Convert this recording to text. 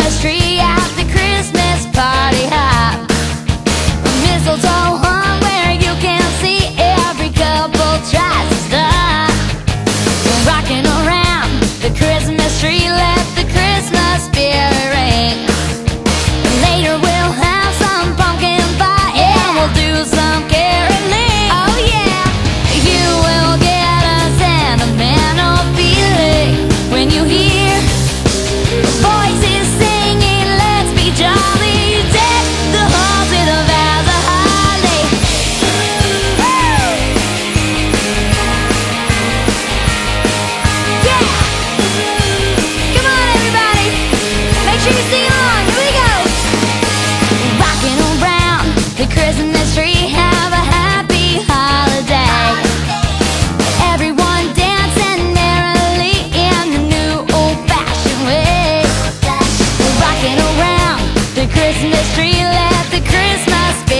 Christmas tree at the Christmas party hop. Mistletoe hung where you can see every couple tries to stop. Rocking around the Christmas tree, let the Christmas spirit ring. Later we'll have some pumpkin pie, and we'll do some caroling. Oh yeah, you will get a sentimental feeling when you hear voices singing, let's be jolly. Deck the halls with a vase of holly. Woo! Yeah! Come on everybody, make sure you sing along, here we go. Rocking around the Christmas tree, have a happy holiday. Everyone dancing merrily in the new old-fashioned way. Rocking around the Christmas tree, let the Christmas spirit